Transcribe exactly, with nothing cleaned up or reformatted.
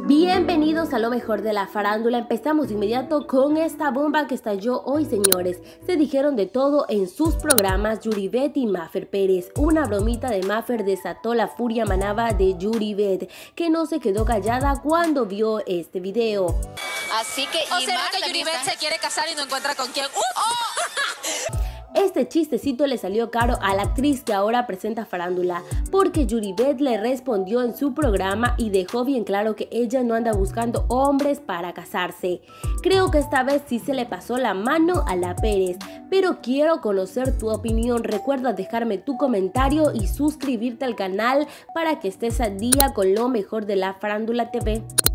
Bienvenidos a lo mejor de la farándula. Empezamos de inmediato con esta bomba que estalló hoy, señores. Se dijeron de todo en sus programas Yuribet y Mafer Pérez. Una bromita de Mafer desató la furia manaba de Yuribet, que no se quedó callada cuando vio este video. Así que, o sea, que Yuribet está... se quiere casar y no encuentra con quién. ¡Uh! ¡Oh! Este chistecito le salió caro a la actriz que ahora presenta farándula, porque Yuribet le respondió en su programa y dejó bien claro que ella no anda buscando hombres para casarse. Creo que esta vez sí se le pasó la mano a la Pérez, pero quiero conocer tu opinión. Recuerda dejarme tu comentario y suscribirte al canal para que estés al día con lo mejor de la Farándula T V.